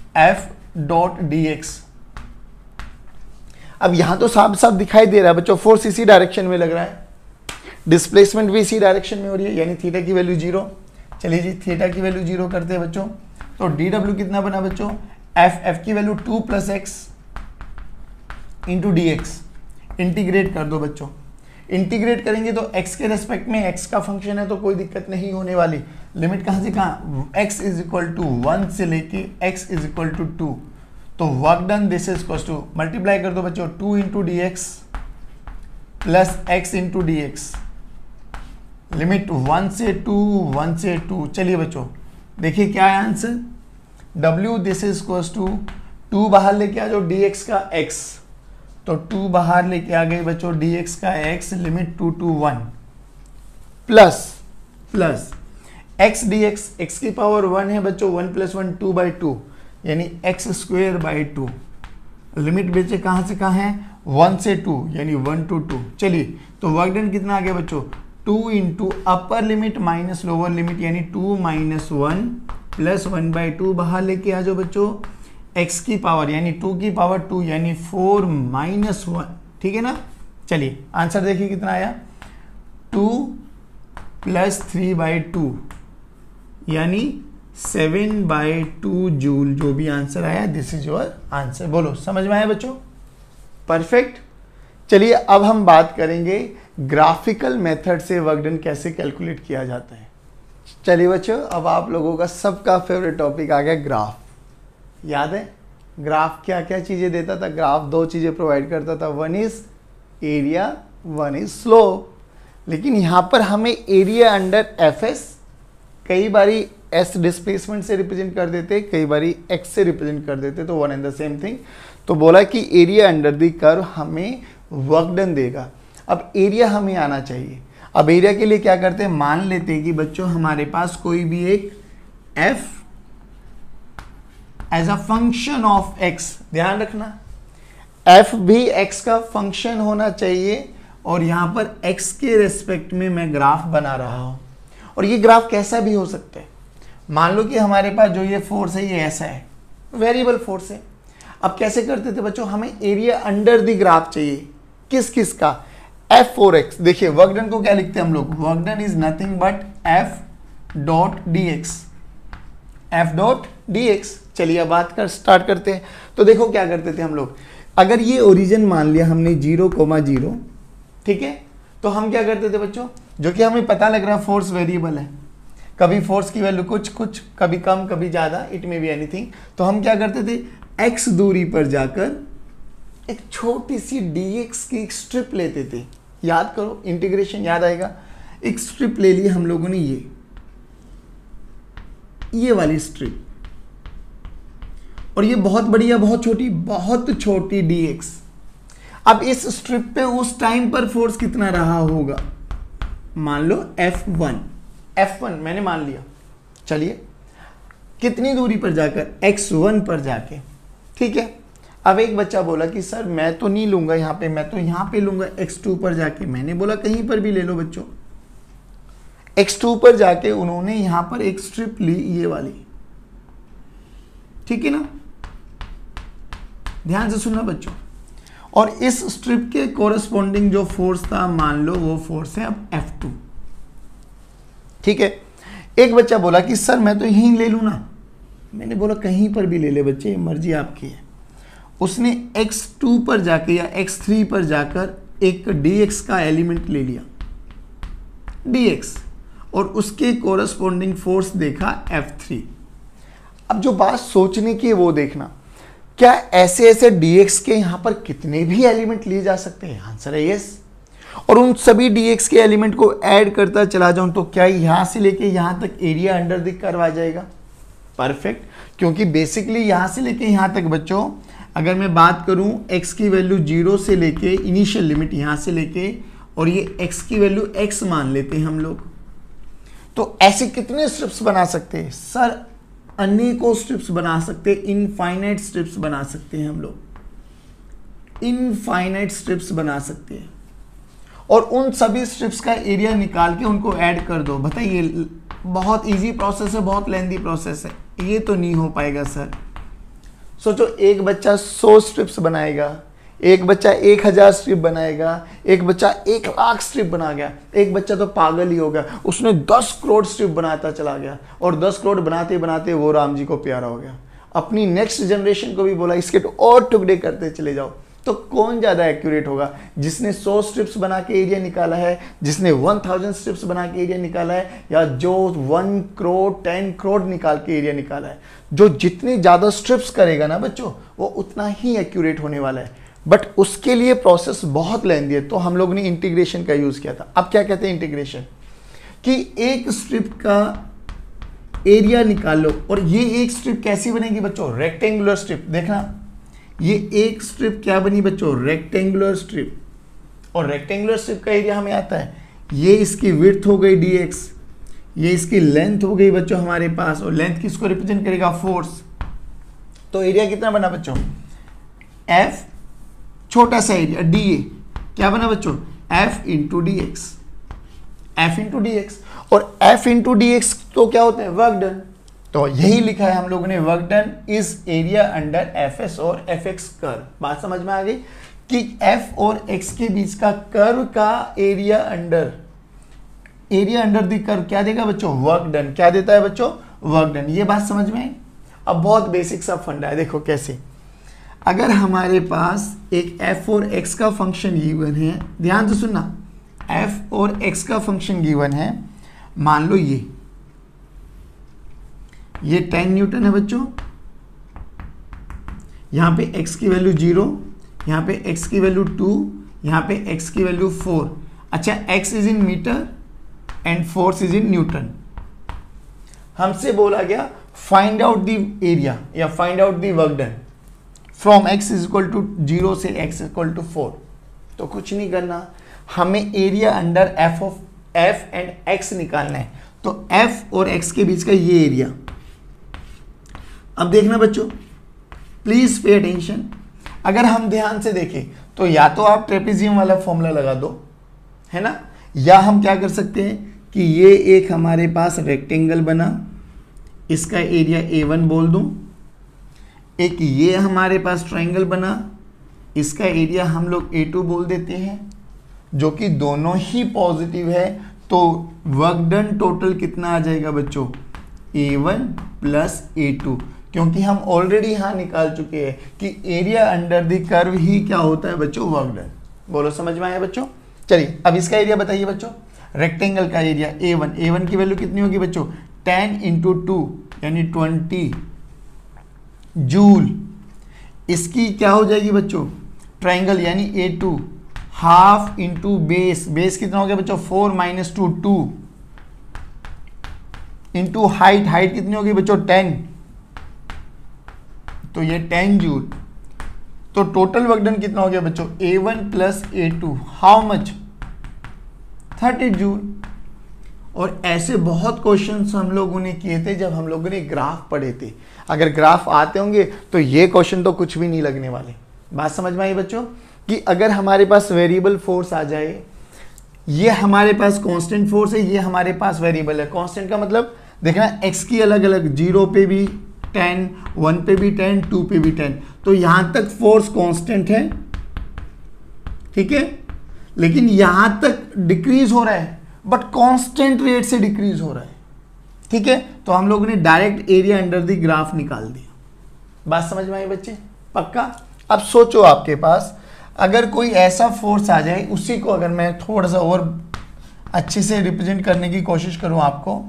F.dx। अब यहां तो साफ साफ दिखाई दे रहा है बच्चों फोर्स इसी डायरेक्शन में लग रहा है, डिस्प्लेसमेंट भी इसी डायरेक्शन में हो रही है, यानी थीटा की वैल्यू 0। चलिए जी थीटा की वैल्यू 0 करते हैं बच्चों। तो dw कितना बना बच्चों F की value 2 + x into dx। Integrate कर दो बच्चों, इंटीग्रेट करेंगे तो x के रेस्पेक्ट में, x का फंक्शन है तो कोई दिक्कत नहीं होने वाली। लिमिट कहां से कहां, x = 1 से लेके x = 2। तो work done this is equal to, multiply कर दो बच्चों 2 × dx plus x × dx। Limit 1 से 2, 1 से 2। चलिए बच्चों देखिए क्या है answer, w this is equal to 2 बाहर लेके आ जाओ dx का x, तो 2 बाहर लेके आ गए बच्चों dx का x, limit 2 to 1 plus x dx, x की पावर 1 है बच्चों, 1 + 1 2/2, यानी x²/2। लिमिट बच्चे कहां से कहां है, 1 से 2, यानी 1 to 2। चलिए तो वर्क डन कितना आ गया बच्चों 2 × upper limit minus lower limit, यानी 2 - 1 प्लस 1/2 बाहर लेके आ जाओ बच्चों, x की पावर यानी 2 की पावर 2, यानी 4 - 1। ठीक है ना। चलिए आंसर देखिए कितना आया, 2 + 3/2, यानी 7/2 जूल। जो भी आंसर आया दिस इज योर आंसर। बोलो समझ में आया बच्चों, परफेक्ट। चलिए अब हम बात करेंगे ग्राफिकल मेथड से वर्क डन कैसे कैलकुलेट किया जाता है। चलिए बच्चों अब आप लोगों का सबका फेवरेट टॉपिक आ गया ग्राफ। याद है ग्राफ क्या क्या चीजें देता था, ग्राफ 2 चीजें प्रोवाइड करता था, 1 इज एरिया, 1 इज स्लोप। लेकिन यहां पर हमें एरिया अंडर fs कई बारी s डिस्प्लेसमेंट से रिप्रेजेंट कर देते, कई बारी x से रिप्रेजेंट कर देते, तो 1 एंड द सेम थिंग। तो बोला कि एरिया अंडर द कर्व हमें वर्क डन देगा। अब एरिया हमें आना चाहिए। अब एरिया के लिए क्या करते हैं, मान लेते हैं कि बच्चों हमारे पास कोई भी एक f as a function of x, ध्यान रखना f भी x का फंक्शन होना चाहिए, और यहां पर x के रेस्पेक्ट में मैं ग्राफ बना रहा हूं। और ये ग्राफ कैसा भी हो सकता है, मान लो कि हमारे पास जो ये फोर्स है ये ऐसा है, वेरिएबल फोर्स है। अब कैसे करते थे बच्चों, हमें एरिया अंडर द ग्राफ चाहिए, किस किस का, F4x। देखिए वर्क डन को क्या लिखते हैं हम लोग, work done is nothing but F.dx, F.dx। चलिए अब बात कर स्टार्ट करते हैं। तो देखो क्या करते थे हम लोग, अगर ये ओरिजिन मान लिया हमने 0,0, ठीक है, तो हम क्या करते थे बच्चों, जो कि हमें पता लग रहा है फोर्स वेरिएबल है, कभी फोर्स की वैल्यू कुछ कुछ, कभी कम कभी ज्यादा, इट मे बी एनीथिंग। तो हम क्या करते थे, x दूरी पर जाकर एक छोटी सी dx की स्ट्रिप लेते थे। याद करो, इंटीग्रेशन याद आएगा, एक स्ट्रिप ले ली हम लोगों ने, ये वाली स्ट्रिप, और ये बहुत बड़ी या बहुत छोटी dx। अब इस स्ट्रिप पे उस टाइम पर फोर्स कितना रहा होगा, मान लो F1 मैंने मान लिया। चलिए कितनी दूरी पर जाकर, x1 पर जाके, ठीक है। अब एक बच्चा बोला कि सर मैं तो नहीं लूंगा यहाँ पे, मैं तो यहाँ पे लूंगा x2 पर जाके। मैंने बोला कहीं पर भी ले लो बच्चों। x2 पर जाके उन्होंने यहाँ पर एक स्ट्रिप ली, ये वाली, ठीक है ना, ध्यान से सुनना बच्चों। और इस स्ट्रिप के कोरस्पॉन्डिंग जो फोर्स था, मान लो वो फोर्स है अब F2, ठीक है। एक बच्चा बोला कि सर मैं तो यहीं ले लूं ना। मैंने बोला कहीं पर भी ले ले बच्चे, मर्जी आपकी है। उसने x2 पर जाके या x3 पर जाकर एक dx का एलिमेंट ले लिया, dx, और उसके कोरस्पॉन्डिंग फोर्स देखा F3। अब जो बात सोचने की है वो देखना, क्या ऐसे dx के यहां पर कितने भी एलिमेंट लिए जा सकते हैं? आंसर है यस। और उन सभी dx के एलिमेंट को ऐड करता चला जाऊं तो क्या यहां से लेके यहां तक एरिया अंडर द कर्व आ जाएगा? परफेक्ट, क्योंकि बेसिकली यहां से लेके यहां तक बच्चों, अगर मैं बात करूं x की वैल्यू 0 से लेके इनिशियल लिमिट यहां से लेके, और ये x की वैल्यू x मान लेते हैं हम लोग, तो ऐसे कितने स्ट्रिप्स बना सकते हैं? सर अनेकों स्ट्रिप्स बना सकते हैं, इनफाइनाइट स्ट्रिप्स बना सकते हैं हम लोग, इनफाइनाइट स्ट्रिप्स बना सकते हैं। और उन सभी स्ट्रिप्स का एरिया निकाल के उनको ऐड कर दो। बताइए, बहुत इजी प्रोसेस है, बहुत लेंथी प्रोसेस है, ये तो नहीं हो पाएगा सर। सोचो, एक बच्चा 100 स्ट्रिप्स बनाएगा, एक बच्चा 1000 स्ट्रिप बनाएगा, एक बच्चा 1,00,000 स्ट्रिप बना गया, एक बच्चा तो पागल ही हो गया, उसने 10 करोड़ स्ट्रिप बनाता चला गया, और 10 करोड़ बनाते बनाते वो राम जी को प्यारा हो गया। अपनी नेक्स्ट जनरेशन को भी बोला इसके तो और टुकड़े करते चले जाओ। तो कौन ज़्यादा एक्यूरेट होगा, जिसने 100 स्ट्रिप्स बना के एरिया निकाला है, जिसने 1000 स्ट्रिप्स बना के एरिया निकाला है, या जो 1 करोड़ 10 करोड़ निकाल के एरिया निकाला है? जो जितनी ज़्यादा स्ट्रिप्स करेगा ना बच्चों, वो उतना ही एक्यूरेट होने वाला है। बट उसके लिए प्रोसेस बहुत लेंथी है, तो हम लोग ने इंटीग्रेशन का यूज़ किया था। अब क्या कहते हैं इंटीग्रेशन, कि एक स्ट्रिप का एरिया निकाल लो, और ये एक स्ट्रिप कैसी बनेगी बच्चों? Rectangular strip. देखना, ये एक स्ट्रिप क्या बनी बच्चों? Rectangular strip. और रेक्टेंगुलर स्ट्रिप का एरिया हमें आता है, ये इसकी विड्थ हो गई dx, ये इसकी लेंथ हो गई बच्चों हमारे पास, और लेंथ किसको रिप्रेजेंट करेगा? फोर्स। तो एरिया कितना बना बच्चों? F, छोटा सा एरिया dA, क्या बना बच्चों? F into dx, F into dx। और F इंटू dx तो क्या होता है? Work done. तो यही लिखा है हम लोगों ने, work done is area under fs और fx कर्व। बात समझ में आ गई कि f और x के बीच का कर्व का एरिया अंडर द कर्व क्या देगा बच्चों? Work done. क्या देता है बच्चों? Work done. ये बात समझ में आई? अब बहुत बेसिक सा फंडा है, देखो कैसे। अगर हमारे पास एक f और x का फंक्शन गिवन है, ध्यान से सुनना, f और x का फंक्शन गिवन है, मान लो ये 10 न्यूटन है बच्चों, यहां पे x की वैल्यू 0, यहां पे x की वैल्यू 2, यहां पे x की वैल्यू 4। अच्छा, x is in meter and force is in newton. हमसे बोला गया फाइंड आउट द एरिया या find out the work done from x is equal to 0 से x इक्वल टू 4। तो कुछ नहीं करना, हमें area under f and x निकालना है। तो f और x के बीच का ये एरिया, अब देखना बच्चों, प्लीज पे अटेंशन। अगर हम ध्यान से देखें तो या तो आप ट्रेपेजियम वाला फॉर्मूला लगा दो, है ना, या हम क्या कर सकते हैं कि ये एक हमारे पास रेक्टेंगल बना, इसका एरिया A1 बोल दूं, एक ये हमारे पास ट्रायंगल बना, इसका एरिया हम लोग A2 बोल देते हैं, जो कि दोनों ही पॉजिटिव है। तो वर्क डन टोटल कितना आ जाएगा बच्चों? A1 प्लस A2, क्योंकि हम ऑलरेडी यहां निकाल चुके हैं कि एरिया अंडर द कर्व ही क्या होता है बच्चों? Work done. बोलो समझ में आया बच्चों? चलिए अब इसका एरिया बताइए बच्चों। रेक्टेंगल का एरिया A1 की वैल्यू कितनी होगी बच्चों? 10 इंटू 2 यानी 20 जूल। इसकी क्या हो जाएगी बच्चों? ट्राइंगल यानी A2 half into base, base कितना हो गया बच्चों 4 माइनस 2 2 इंटू हाइट, हाइट कितनी होगी बच्चों 10, तो ये 10 जूल। तो टोटल वर्क डन कितना हो गया बच्चों A1 plus A2 how much 30 joule. और ऐसे बहुत क्वेश्चंस हम लोगों ने किए थे जब हम लोगों ने ग्राफ पढ़े थे। अगर ग्राफ आते होंगे तो ये क्वेश्चन तो कुछ भी नहीं लगने वाले। बात समझ में आई बच्चों कि अगर हमारे पास वेरिएबल फोर्स आ जाए, ये हमारे पास कांस्टेंट फोर्स है, ये हमारे पास वेरिएबल है। कांस्टेंट का मतलब देखना x की अलग अलग, 0 पे भी 10, 1 पे भी 10, 2 पे भी 10, तो यहां तक फोर्स कांस्टेंट है, ठीक है, लेकिन यहां तक डिक्रीज हो रहा है बट कांस्टेंट रेट से डिक्रीज हो रहा है, ठीक है। तो हम लोगों ने direct area under the graph निकाल दिया। बात समझ में आई बच्चे, पक्का। अब सोचो आपके पास अगर कोई ऐसा फोर्स आ जाए, उसी को अगर मैं थोड़ा सा और अच्छे से रिप्रेजेंट करने की कोशिश करूं आपको,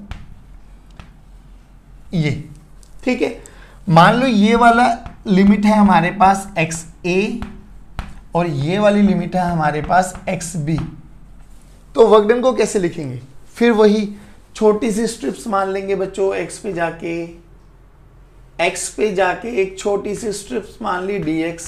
ये ठीक है, मान लो ये वाला लिमिट है हमारे पास XA और ये वाली लिमिट है हमारे पास XB, तो वर्क डन को कैसे लिखेंगे? फिर वही छोटी सी स्ट्रिप्स मान लेंगे बच्चों, x पे जाके एक छोटी सी स्ट्रिप्स मान ली dx,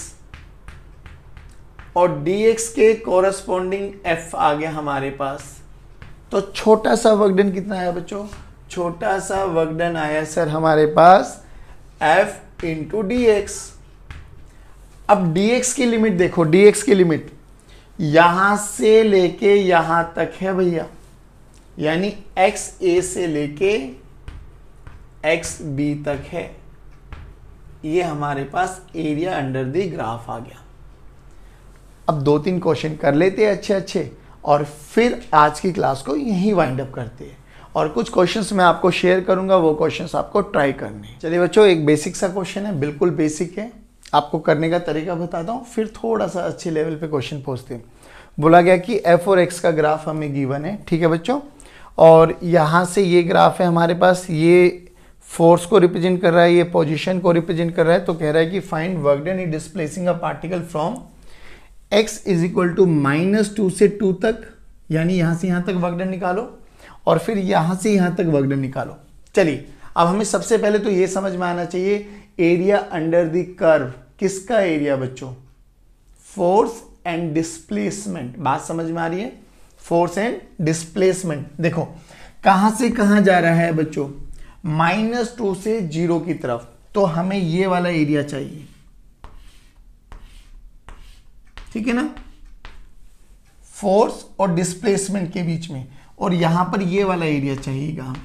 और dx के कोरस्पॉन्डिंग f आ गया हमारे पास। तो छोटा सा वर्क डन कितना आया बच्चों? छोटा सा वर्क डन आया सर हमारे पास f इंटू dx। अब dx की लिमिट देखो, dx की लिमिट यहां से लेके यहां तक है भैया, यानी XA से लेके XB तक है। ये हमारे पास एरिया अंडर द ग्राफ आ गया। अब 2-3 क्वेश्चन कर लेते हैं अच्छे अच्छे और फिर आज की क्लास को यहीं वाइंड अप करते हैं। और कुछ क्वेश्चंस मैं आपको शेयर करूंगा, वो क्वेश्चंस आपको ट्राई करने हैं। चलिए बच्चों, एक बेसिक सा क्वेश्चन है, बिल्कुल बेसिक है, आपको करने का तरीका बताता हूँ, फिर थोड़ा सा अच्छे लेवल पे क्वेश्चन पूछते हैं। बोला गया कि f और x का ग्राफ हमें गिवन है, ठीक है बच्चों, और यहाँ से ये ग्राफ है हमारे पास, ये फोर्स को रिप्रेजेंट कर रहा है, ये पोजीशन को रिप्रेजेंट कर रहा है। तो कह रहा है कि find work done in displacing a particle from x is equal to -2 से 2 तक, यानी यहाँ से यहाँ तक वर्क डन निकालो और फिर यहाँ से यहाँ तक वर्क डन निकालो। चलिए, अब हमें सबसे पहले तो ये समझ में आना चाहिए एरिया अंडर द कर्व किसका एरिया बच्चों? Force and displacement. बात समझ में आ रही है? Force and displacement. देखो कहां से कहां जा रहा है बच्चों? -2 से 0 की तरफ, तो हमें ये वाला एरिया चाहिए, ठीक है ना, फोर्स और डिस्प्लेसमेंट के बीच में, और यहां पर ये वाला एरिया चाहिएगा हमें।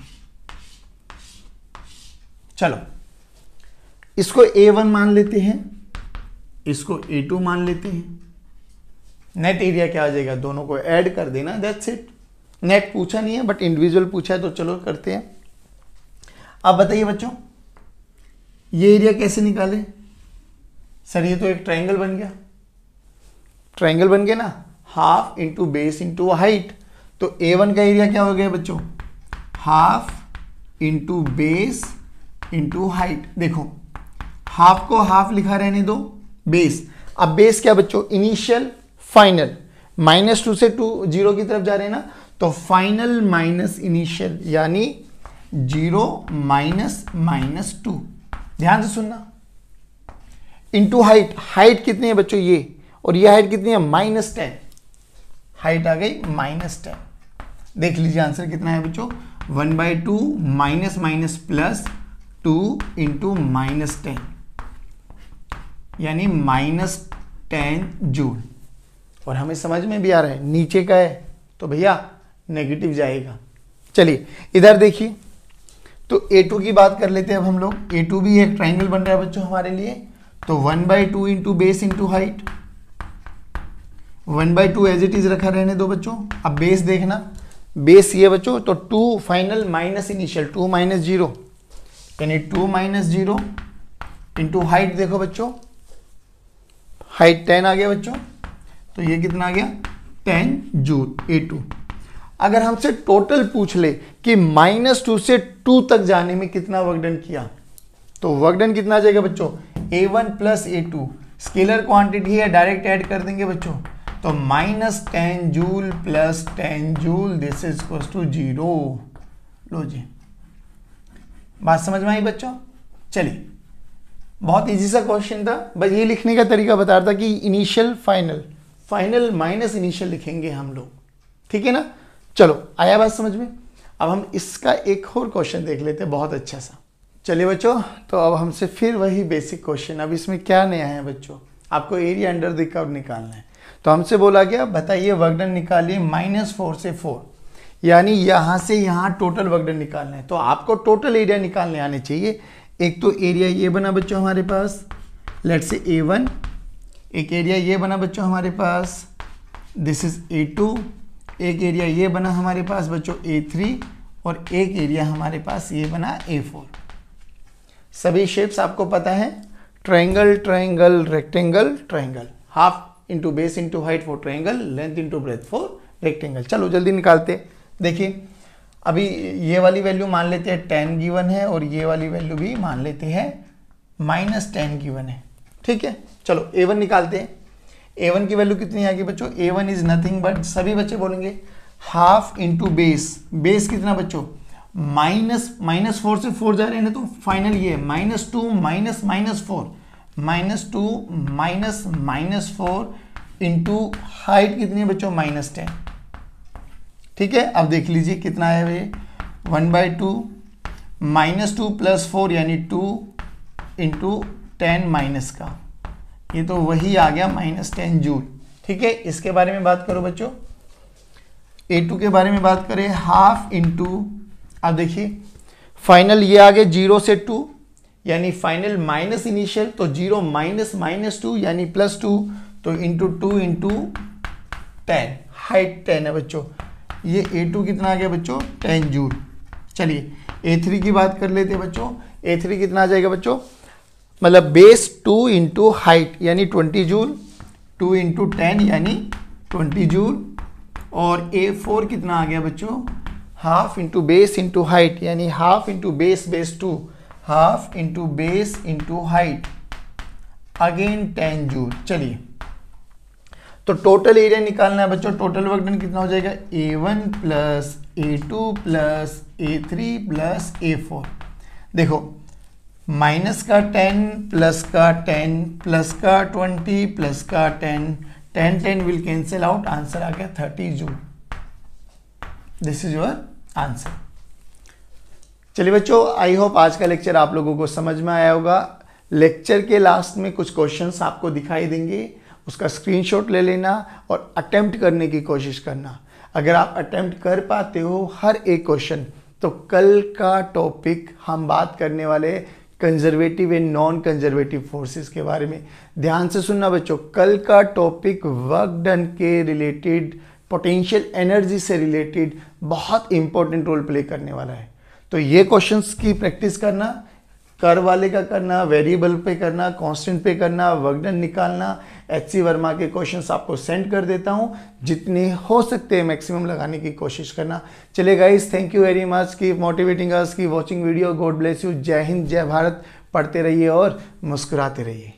चलो इसको A1 मान लेते हैं, इसको A2 मान लेते हैं। नेट एरिया क्या आ जाएगा? दोनों को ऐड कर देना, दैट्स इट। नेट पूछा नहीं है बट इंडिविजुअल पूछा है, तो चलो करते हैं। अब बताइए बच्चों, ये एरिया कैसे निकाले? सर ये तो एक ट्रायंगल बन गया, ट्रायंगल बन गया ना, half into base into height. तो A1 का एरिया क्या हो गया बच्चों? Half into base into height. देखो हाफ को हाफ लिखा रहने दो, बेस। अब बेस क्या बच्चों? Initial final. -2 से 0 की तरफ जा रहे हैं ना, तो फाइनल माइनस इनिशियल, यानी 0 -2। ध्यान से सुनना। इंटू हाइट, हाइट कितनी है बच्चों? ये, और ये हाइट कितनी है? -10। हाइट आ गई -10। देख लीजिए आंसर कितना है बच्चों? 1/2 माइनस प्लस 2 इंटू -10, यानी -10 जूल। और हमें समझ में भी आ रहा है नीचे का है तो भैया नेगेटिव जाएगा। चलिए इधर देखिए, तो A2 की बात कर लेते हैं अब हम लोग। A2 भी एक ट्रायंगल बन रहा है बच्चों हमारे लिए, तो 1/2 into base into height. 1/2 as it is रखा रहने दो बच्चों। अब बेस देखना, बेस ये बच्चों, तो 2 फाइनल माइनस इनिशियल, 2 - 0, यानी 2 - 0 इंटू हाइट। देखो बच्चों हाइट 10 आ गया बच्चों, तो ये कितना आ गया? 10 जूल A2। अगर हमसे टोटल पूछ ले कि -2 से 2 तक जाने में कितना वर्क डन किया, तो वर्क डन कितना आ जाएगा बच्चों? A1 plus A2। Scalar quantity है, डायरेक्ट ऐड कर देंगे बच्चों। तो -10 joule plus 10 joule this is equal to 0। लो जी, बात समझ में आई बच्चों? चलिए, बहुत इजी सा क्वेश्चन था, बस ये लिखने का तरीका बता रहा था कि initial final, final minus initial लिखेंगे हम लोग, ठीक है ना। चलो, आया बात समझ में? अब हम इसका एक और क्वेश्चन देख लेते हैं, बहुत अच्छा सा। चलिए बच्चों, तो अब हमसे फिर वही बेसिक क्वेश्चन। अब इसमें क्या नया है बच्चों? आपको एरिया अंडर द कर्व निकालना है। तो हमसे बोला गया बताइए वर्क डन निकालिए -4 से 4, यानी यहां से यहां टोटल वर्क डन निकालना है। तो आपको टोटल एरिया निकालने आने चाहिए। एक तो एरिया ये बना बच्चों हमारे पास, लेट से A1। एक एरिया ये बना बच्चों हमारे पास, दिस इज A2। एक एरिया ये बना हमारे पास बच्चों A3, और एक एरिया हमारे पास ये बना A4। सभी शेप्स आपको पता है, triangle triangle rectangle triangle, half into base into height for triangle, length into breadth for rectangle. चलो जल्दी निकालते। देखिए, अभी ये वाली वैल्यू मान लेते हैं 10 गिवन है, और ये वाली वैल्यू भी मान लेते हैं -10 गिवन है, ठीक है। चलो A1 निकालते हैं। A1 की वैल्यू कितनी आ गई बच्चों? A1 इज नथिंग बट, सभी बच्चे बोलेंगे हाफ इंटू बेस। बेस कितना बच्चों? -4 से 4 जा रहे हैं ना, तो फाइनल ये है -2 माइनस -4, -4 इंटू हाइट कितनी है बच्चों? -10, ठीक है। अब देख लीजिए कितना है ये, 1/2 -2 + 4 यानी 2 इंटू 10 माइनस का, ये तो वही आ गया -10 जूल, ठीक है। इसके बारे में बात करो बच्चों, A2 के बारे में बात करें, हाफ इंटू, अब देखिए फाइनल ये आ गया 0 से 2, यानी फाइनल माइनस इनिशियल, तो 0 माइनस -2 यानी +2, तो इंटू 2 इंटू 10, हाइट 10 है बच्चों। ये A2 कितना आ गया बच्चों? 10 जूल। चलिए A3 की बात कर लेते हैं बच्चों। A3 कितना आ जाएगा बच्चों? मतलब बेस 2 इंटू हाइट यानी 20 जूल, 2 इंटू 10 यानी 20 जूल, और A4 कितना आ गया बच्चों? Half into base into height, यानी half into base 2, half into base into height, again 10 joule. चलिए, तो टोटल एरिया निकालना है बच्चों। टोटल वर्क डन कितना हो जाएगा? A1 plus A2 plus A3 plus A4। देखो, माइनस का 10 प्लस का 10 प्लस का 20 प्लस का 10 विल कैंसिल आउट, आंसर आ गया 30 joule. This is your answer. चलिए बच्चों, आई होप आज का लेक्चर आप लोगों को समझ में आया होगा। लेक्चर के लास्ट में कुछ क्वेश्चंस आपको दिखाई देंगे, उसका स्क्रीनशॉट ले लेना और अटेम्प्ट करने की कोशिश करना। अगर आप अटेम्प्ट कर पाते हो हर एक क्वेश्चन, तो कल का टॉपिक हम बात करने वाले conservative and non conservative forces के बारे में। ध्यान से सुनना बच्चों, कल का टॉपिक वर्क डन के रिलेटेड, पोटेंशियल एनर्जी से रिलेटेड बहुत इंपॉर्टेंट रोल प्ले करने वाला है। तो ये क्वेश्चंस की प्रैक्टिस करना, कर वाले का करना, वेरिएबल पे करना, कांस्टेंट पे करना, वर्क डन निकालना। HC वर्मा के क्वेश्चंस आपको सेंड कर देता हूं, जितने हो सकते हैं मैक्सिमम लगाने की कोशिश करना। चलिए guys, thank you very much, keep motivating us, keep watching video. God bless you. जय हिंद, जय भारत। पढ़ते रहिए और मुस्कुराते रहिए।